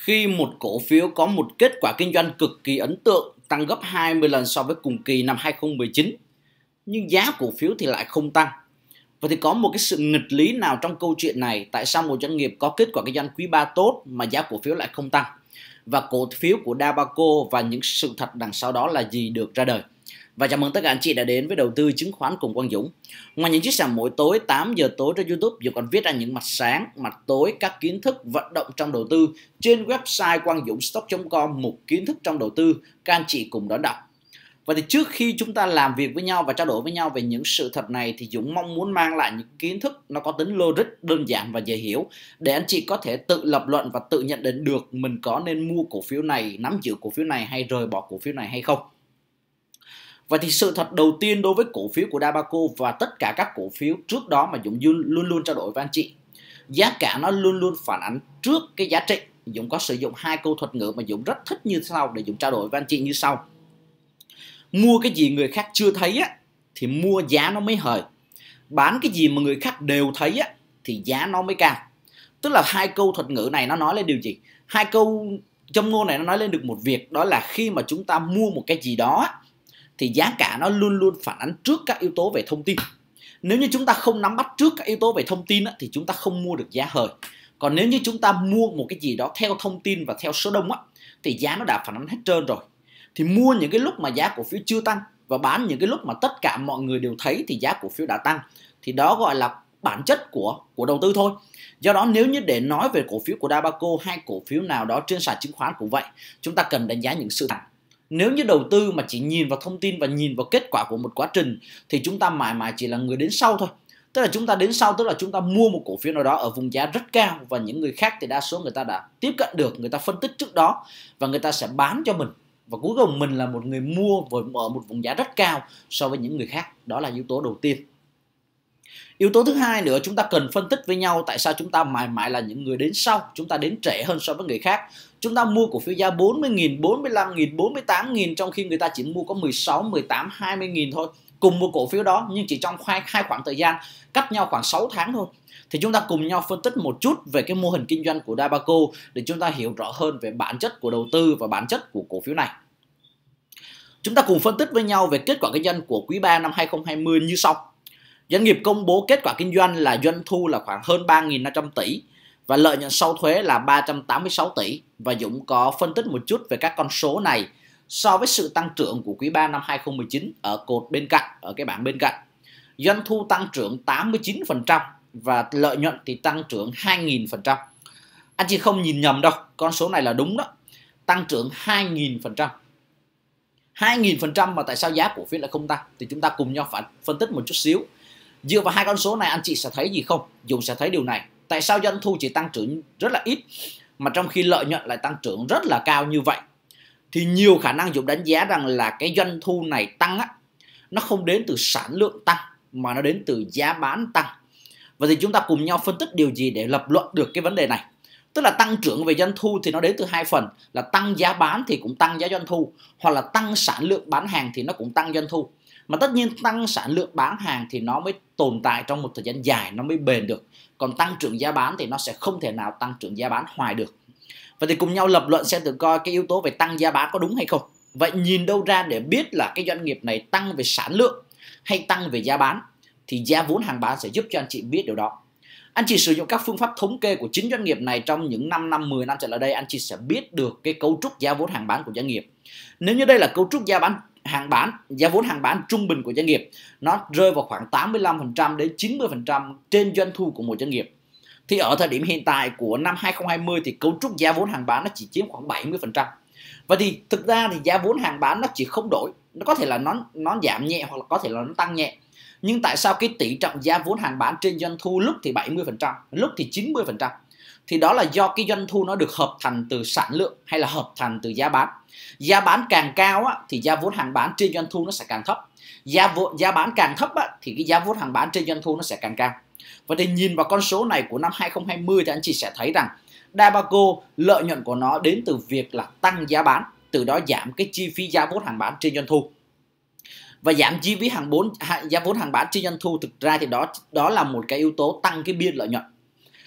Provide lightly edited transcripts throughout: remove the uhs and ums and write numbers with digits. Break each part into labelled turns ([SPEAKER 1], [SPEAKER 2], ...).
[SPEAKER 1] Khi một cổ phiếu có một kết quả kinh doanh cực kỳ ấn tượng, tăng gấp 20 lần so với cùng kỳ năm 2019, nhưng giá cổ phiếu thì lại không tăng. Vậy thì có một cái sự nghịch lý nào trong câu chuyện này? Tại sao một doanh nghiệp có kết quả kinh doanh quý 3 tốt mà giá cổ phiếu lại không tăng? Và cổ phiếu của Dabaco và những sự thật đằng sau đó là gì được ra đời? Và chào mừng tất cả anh chị đã đến với đầu tư chứng khoán cùng Quang Dũng. Ngoài những chia sẻ mỗi tối 8 giờ tối trên YouTube, Dũng còn viết ra những mặt sáng, mặt tối các kiến thức vận động trong đầu tư trên website quangdungstock.com, mục kiến thức trong đầu tư, các anh chị cùng đón đọc. Và thì trước khi chúng ta làm việc với nhau và trao đổi với nhau về những sự thật này thì Dũng mong muốn mang lại những kiến thức nó có tính logic, đơn giản và dễ hiểu để anh chị có thể tự lập luận và tự nhận định được mình có nên mua cổ phiếu này, nắm giữ cổ phiếu này hay rời bỏ cổ phiếu này hay không. Và thì sự thật đầu tiên đối với cổ phiếu của Dabaco và tất cả các cổ phiếu trước đó mà Dũng luôn luôn trao đổi với anh chị, giá cả nó luôn luôn phản ánh trước cái giá trị. Dũng có sử dụng hai câu thuật ngữ mà Dũng rất thích như sau để Dũng trao đổi với anh chị như sau. Mua cái gì người khác chưa thấy á, thì mua giá nó mới hời. Bán cái gì mà người khác đều thấy á, thì giá nó mới cao. Tức là hai câu thuật ngữ này nó nói lên điều gì? Hai câu châm ngôn này nó nói lên được một việc, đó là khi mà chúng ta mua một cái gì đó thì giá cả nó luôn luôn phản ánh trước các yếu tố về thông tin. Nếu như chúng ta không nắm bắt trước các yếu tố về thông tin thì chúng ta không mua được giá hời. Còn nếu như chúng ta mua một cái gì đó theo thông tin và theo số đông thì giá nó đã phản ánh hết trơn rồi. Thì mua những cái lúc mà giá cổ phiếu chưa tăng và bán những cái lúc mà tất cả mọi người đều thấy thì giá cổ phiếu đã tăng, thì đó gọi là bản chất của đầu tư thôi. Do đó nếu như để nói về cổ phiếu của Dabaco hay cổ phiếu nào đó trên sàn chứng khoán cũng vậy, chúng ta cần đánh giá những sự thật. Nếu như đầu tư mà chỉ nhìn vào thông tin và nhìn vào kết quả của một quá trình thì chúng ta mãi mãi chỉ là người đến sau thôi. Tức là chúng ta đến sau, tức là chúng ta mua một cổ phiếu nào đó ở vùng giá rất cao và những người khác thì đa số người ta đã tiếp cận được, người ta phân tích trước đó và người ta sẽ bán cho mình. Và cuối cùng mình là một người mua ở một vùng giá rất cao so với những người khác. Đó là yếu tố đầu tiên. Yếu tố thứ hai nữa, chúng ta cần phân tích với nhau tại sao chúng ta mãi mãi là những người đến sau, chúng ta đến trễ hơn so với người khác. Chúng ta mua cổ phiếu giá 40.000, 45.000, 48.000 trong khi người ta chỉ mua có 16, 18, 20.000 thôi. Cùng một cổ phiếu đó nhưng chỉ trong hai khoảng thời gian cách nhau khoảng 6 tháng thôi. Thì chúng ta cùng nhau phân tích một chút về cái mô hình kinh doanh của Dabaco để chúng ta hiểu rõ hơn về bản chất của đầu tư và bản chất của cổ phiếu này. Chúng ta cùng phân tích với nhau về kết quả kinh doanh của quý 3 năm 2020 như sau. Doanh nghiệp công bố kết quả kinh doanh là doanh thu là khoảng hơn 3.500 tỷ và lợi nhuận sau thuế là 386 tỷ. Và Dũng có phân tích một chút về các con số này so với sự tăng trưởng của quý 3 năm 2019 ở cột bên cạnh, ở cái bảng bên cạnh. Doanh thu tăng trưởng 89% và lợi nhuận thì tăng trưởng 2.000%. Anh chị không nhìn nhầm đâu, con số này là đúng đó. Tăng trưởng 2.000%. 2.000% mà tại sao giá cổ phiếu lại không tăng? Thì chúng ta cùng nhau phải phân tích một chút xíu. Dựa vào hai con số này anh chị sẽ thấy gì không? Dũng sẽ thấy điều này. Tại sao doanh thu chỉ tăng trưởng rất là ít mà trong khi lợi nhuận lại tăng trưởng rất là cao như vậy? Thì nhiều khả năng Dũng đánh giá rằng là cái doanh thu này tăng nó không đến từ sản lượng tăng mà nó đến từ giá bán tăng. Vậy thì chúng ta cùng nhau phân tích điều gì để lập luận được cái vấn đề này? Tức là tăng trưởng về doanh thu thì nó đến từ hai phần, là tăng giá bán thì cũng tăng giá doanh thu, hoặc là tăng sản lượng bán hàng thì nó cũng tăng doanh thu. Mà tất nhiên tăng sản lượng bán hàng thì nó mới tồn tại trong một thời gian dài, nó mới bền được. Còn tăng trưởng giá bán thì nó sẽ không thể nào tăng trưởng giá bán hoài được. Vậy thì cùng nhau lập luận xem thử coi cái yếu tố về tăng giá bán có đúng hay không. Vậy nhìn đâu ra để biết là cái doanh nghiệp này tăng về sản lượng hay tăng về giá bán? Thì giá vốn hàng bán sẽ giúp cho anh chị biết điều đó. Anh chị sử dụng các phương pháp thống kê của chính doanh nghiệp này trong những 5 năm, 10 năm trở lại đây, anh chị sẽ biết được cái cấu trúc giá vốn hàng bán của doanh nghiệp. Nếu như đây là cấu trúc giá vốn hàng bán trung bình của doanh nghiệp, nó rơi vào khoảng 85% đến 90% trên doanh thu của một doanh nghiệp. Thì ở thời điểm hiện tại của năm 2020 thì cấu trúc giá vốn hàng bán nó chỉ chiếm khoảng 70%. Và thì thực ra thì giá vốn hàng bán nó chỉ không đổi, nó có thể là nó giảm nhẹ hoặc là có thể là nó tăng nhẹ. Nhưng tại sao cái tỷ trọng giá vốn hàng bán trên doanh thu lúc thì 70%, lúc thì 90%? Thì đó là do cái doanh thu nó được hợp thành từ sản lượng hay là hợp thành từ giá bán. Giá bán càng cao thì giá vốn hàng bán trên doanh thu nó sẽ càng thấp. Giá bán càng thấp thì cái giá vốn hàng bán trên doanh thu nó sẽ càng cao. Và thì nhìn vào con số này của năm 2020 thì anh chị sẽ thấy rằng Dabaco lợi nhuận của nó đến từ việc là tăng giá bán, từ đó giảm cái chi phí giá vốn hàng bán trên doanh thu. Và giảm chi phí giá vốn hàng bán trên doanh thu thực ra thì đó là một cái yếu tố tăng cái biên lợi nhuận.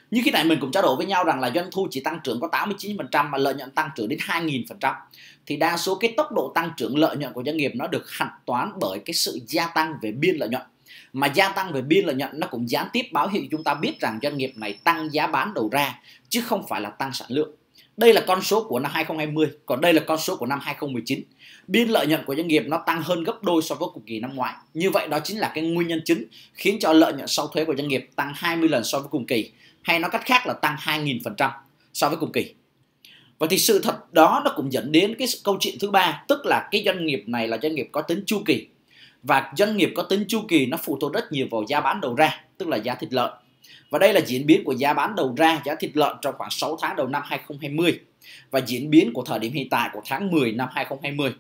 [SPEAKER 1] Như khi nãy mình cũng trao đổi với nhau rằng là doanh thu chỉ tăng trưởng có 89% mà lợi nhuận tăng trưởng đến 2000%. Thì đa số cái tốc độ tăng trưởng lợi nhuận của doanh nghiệp nó được hạch toán bởi cái sự gia tăng về biên lợi nhuận. Mà gia tăng về biên lợi nhuận nó cũng gián tiếp báo hiệu chúng ta biết rằng doanh nghiệp này tăng giá bán đầu ra chứ không phải là tăng sản lượng. Đây là con số của năm 2020, còn đây là con số của năm 2019. Biên lợi nhuận của doanh nghiệp nó tăng hơn gấp đôi so với cùng kỳ năm ngoái. Như vậy đó chính là cái nguyên nhân chính khiến cho lợi nhuận sau thuế của doanh nghiệp tăng 20 lần so với cùng kỳ, hay nói cách khác là tăng 2000% so với cùng kỳ. Và thì sự thật đó nó cũng dẫn đến cái câu chuyện thứ ba, tức là cái doanh nghiệp này là doanh nghiệp có tính chu kỳ. Và doanh nghiệp có tính chu kỳ nó phụ thuộc rất nhiều vào giá bán đầu ra, tức là giá thịt lợn. Và đây là diễn biến của giá bán đầu ra, giá thịt lợn trong khoảng 6 tháng đầu năm 2020 và diễn biến của thời điểm hiện tại của tháng 10 năm 2020.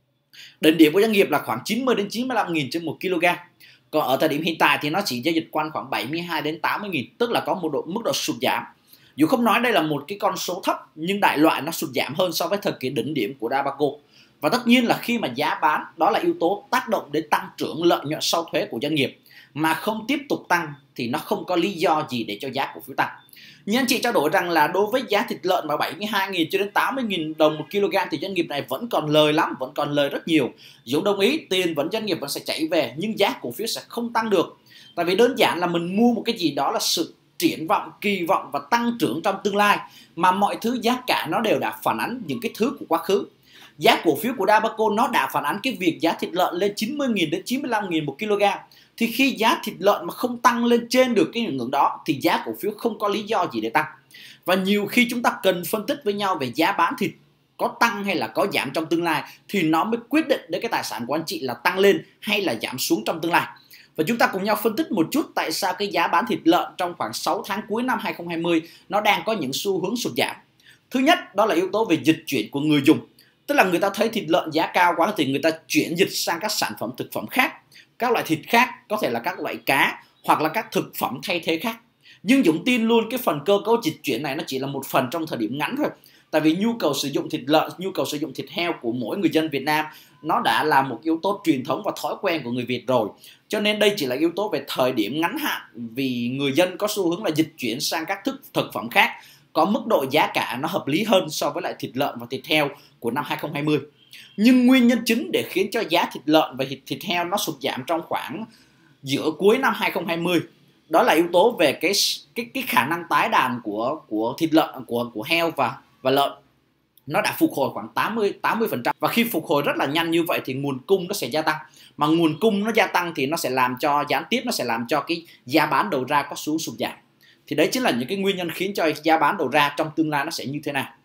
[SPEAKER 1] Đỉnh điểm của doanh nghiệp là khoảng 90 đến 95 nghìn trên 1 kg. Còn ở thời điểm hiện tại thì nó chỉ giao dịch quanh khoảng 72 đến 80 nghìn, tức là có một mức độ sụt giảm. Dù không nói đây là một cái con số thấp nhưng đại loại nó sụt giảm hơn so với thời kỳ đỉnh điểm của Dabaco. Và tất nhiên là khi mà giá bán, đó là yếu tố tác động đến tăng trưởng lợi nhuận sau thuế của doanh nghiệp, mà không tiếp tục tăng thì nó không có lý do gì để cho giá cổ phiếu tăng. Nhưng anh chị trao đổi rằng là đối với giá thịt lợn mà 72.000 cho đến 80.000 đồng 1 kg thì doanh nghiệp này vẫn còn lời lắm, vẫn còn lời rất nhiều. Dũng đồng ý, tiền vẫn doanh nghiệp vẫn sẽ chảy về nhưng giá cổ phiếu sẽ không tăng được. Tại vì đơn giản là mình mua một cái gì đó là sự triển vọng, kỳ vọng và tăng trưởng trong tương lai, mà mọi thứ giá cả nó đều đã phản ánh những cái thứ của quá khứ. Giá cổ phiếu của Dabaco nó đã phản ánh cái việc giá thịt lợn lên 90.000 đến 95.000 một kg. Thì khi giá thịt lợn mà không tăng lên trên được cái ngưỡng đó thì giá cổ phiếu không có lý do gì để tăng. Và nhiều khi chúng ta cần phân tích với nhau về giá bán thịt có tăng hay là có giảm trong tương lai thì nó mới quyết định đến cái tài sản của anh chị là tăng lên hay là giảm xuống trong tương lai. Và chúng ta cùng nhau phân tích một chút tại sao cái giá bán thịt lợn trong khoảng 6 tháng cuối năm 2020 nó đang có những xu hướng sụt giảm. Thứ nhất đó là yếu tố về dịch chuyển của người dùng. Tức là người ta thấy thịt lợn giá cao quá thì người ta chuyển dịch sang các sản phẩm thực phẩm khác, các loại thịt khác, có thể là các loại cá hoặc là các thực phẩm thay thế khác. Nhưng Dũng tin luôn cái phần cơ cấu dịch chuyển này nó chỉ là một phần trong thời điểm ngắn thôi. Tại vì nhu cầu sử dụng thịt lợn, nhu cầu sử dụng thịt heo của mỗi người dân Việt Nam nó đã là một yếu tố truyền thống và thói quen của người Việt rồi. Cho nên đây chỉ là yếu tố về thời điểm ngắn hạn, vì người dân có xu hướng là dịch chuyển sang các thực phẩm khác có mức độ giá cả nó hợp lý hơn so với lại thịt lợn và thịt heo của năm 2020. Nhưng nguyên nhân chính để khiến cho giá thịt lợn và thịt heo nó sụt giảm trong khoảng giữa cuối năm 2020 đó là yếu tố về cái khả năng tái đàn của thịt lợn, của heo và lợn nó đã phục hồi khoảng 80%. Và khi phục hồi rất là nhanh như vậy thì nguồn cung nó sẽ gia tăng. Mà nguồn cung nó gia tăng thì nó sẽ làm cho gián tiếp nó sẽ làm cho cái giá bán đầu ra có xu hướng sụt giảm. Thì đấy chính là những cái nguyên nhân khiến cho giá bán đầu ra trong tương lai nó sẽ như thế nào.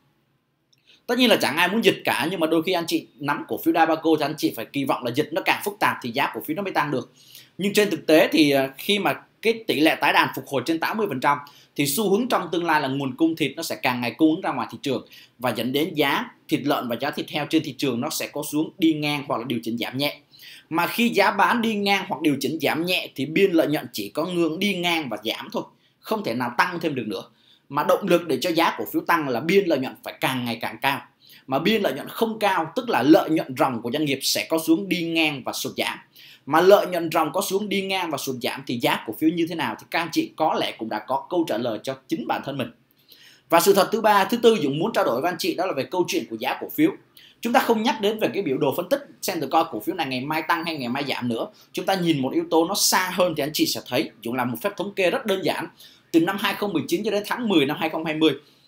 [SPEAKER 1] Tất nhiên là chẳng ai muốn dịch cả, nhưng mà đôi khi anh chị nắm cổ phiếu Dabaco thì anh chị phải kỳ vọng là dịch nó càng phức tạp thì giá cổ phiếu nó mới tăng được. Nhưng trên thực tế thì khi mà cái tỷ lệ tái đàn phục hồi trên 80% thì xu hướng trong tương lai là nguồn cung thịt nó sẽ càng ngày cung ứng ra ngoài thị trường và dẫn đến giá thịt lợn và giá thịt heo trên thị trường nó sẽ có xuống đi ngang hoặc là điều chỉnh giảm nhẹ. Mà khi giá bán đi ngang hoặc điều chỉnh giảm nhẹ thì biên lợi nhuận chỉ có ngưỡng đi ngang và giảm thôi, không thể nào tăng thêm được nữa. Mà động lực để cho giá cổ phiếu tăng là biên lợi nhuận phải càng ngày càng cao. Mà biên lợi nhuận không cao tức là lợi nhuận ròng của doanh nghiệp sẽ có xuống đi ngang và sụt giảm. Mà lợi nhuận ròng có xuống đi ngang và sụt giảm thì giá cổ phiếu như thế nào thì các anh chị có lẽ cũng đã có câu trả lời cho chính bản thân mình. Và sự thật thứ tư Dũng muốn trao đổi với anh chị đó là về câu chuyện của giá cổ phiếu. Chúng ta không nhắc đến về cái biểu đồ phân tích xem từ coi cổ phiếu này ngày mai tăng hay ngày mai giảm nữa. Chúng ta nhìn một yếu tố nó xa hơn thì anh chị sẽ thấy Dũng làm một phép thống kê rất đơn giản. Từ năm 2019 cho đến tháng 10 năm 2020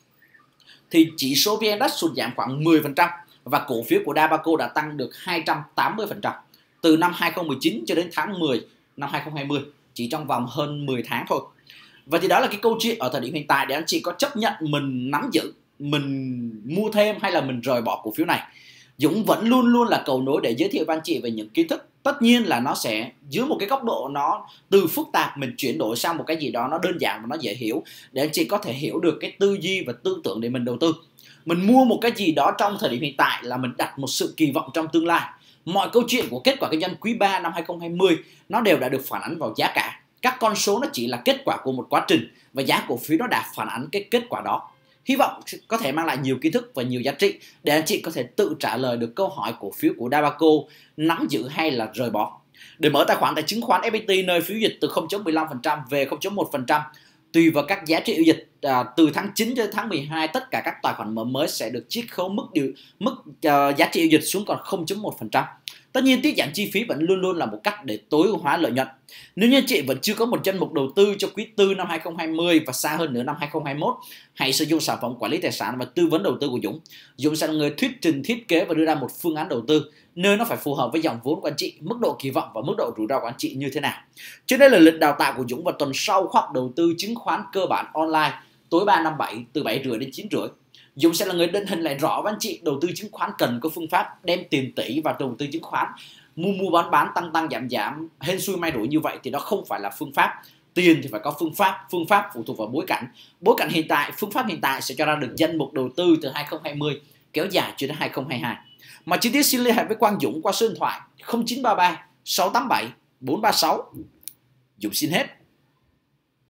[SPEAKER 1] thì chỉ số VN Index sụt giảm khoảng 10% và cổ phiếu của Dabaco đã tăng được 280% từ năm 2019 cho đến tháng 10 năm 2020, chỉ trong vòng hơn 10 tháng thôi. Vậy thì đó là cái câu chuyện ở thời điểm hiện tại để anh chị có chấp nhận mình nắm giữ, mình mua thêm hay là mình rời bỏ cổ phiếu này. Dũng vẫn luôn luôn là cầu nối để giới thiệu với anh chị về những kiến thức. Tất nhiên là nó sẽ dưới một cái góc độ nó từ phức tạp mình chuyển đổi sang một cái gì đó nó đơn giản và nó dễ hiểu để anh chị có thể hiểu được cái tư duy và tư tưởng để mình đầu tư. Mình mua một cái gì đó trong thời điểm hiện tại là mình đặt một sự kỳ vọng trong tương lai. Mọi câu chuyện của kết quả kinh doanh quý 3 năm 2020 nó đều đã được phản ánh vào giá cả. Các con số nó chỉ là kết quả của một quá trình và giá cổ phiếu nó đã phản ánh cái kết quả đó. Hy vọng có thể mang lại nhiều kiến thức và nhiều giá trị để anh chị có thể tự trả lời được câu hỏi cổ phiếu của Dabaco nắm giữ hay là rời bỏ. Để mở tài khoản tại chứng khoán FPT nơi phiếu dịch từ 0.15% về 0.1%, Tùy vào các giá trị giao dịch từ tháng 9 đến tháng 12, tất cả các tài khoản mở mới sẽ được chiết khấu mức giá trị giao dịch xuống còn 0,1%. Tất nhiên tiết giảm chi phí vẫn luôn luôn là một cách để tối ưu hóa lợi nhuận. Nếu như anh chị vẫn chưa có một danh mục đầu tư cho quý 4 năm 2020 và xa hơn nữa năm 2021, hãy sử dụng sản phẩm quản lý tài sản và tư vấn đầu tư của Dũng. Dũng sẽ là người thuyết trình, thiết kế và đưa ra một phương án đầu tư nơi nó phải phù hợp với dòng vốn của anh chị, mức độ kỳ vọng và mức độ rủi ro của anh chị như thế nào. Trên đây là lịch đào tạo của Dũng vào tuần sau khóa học đầu tư chứng khoán cơ bản online tối 3 năm 7 từ 7:30 đến 9:30. Dũng sẽ là người định hình lại rõ với anh chị đầu tư chứng khoán cần có phương pháp đem tiền tỷ vào đầu tư chứng khoán. Mua bán tăng giảm hên xui may rủi như vậy thì đó không phải là phương pháp. Tiền thì phải có phương pháp phụ thuộc vào bối cảnh hiện tại. Phương pháp hiện tại sẽ cho ra được danh mục đầu tư từ 2020 kéo dài cho đến 2022. Mà chi tiết xin liên hệ với Quang Dũng qua số điện thoại 0933 687 436. Dũng xin hết.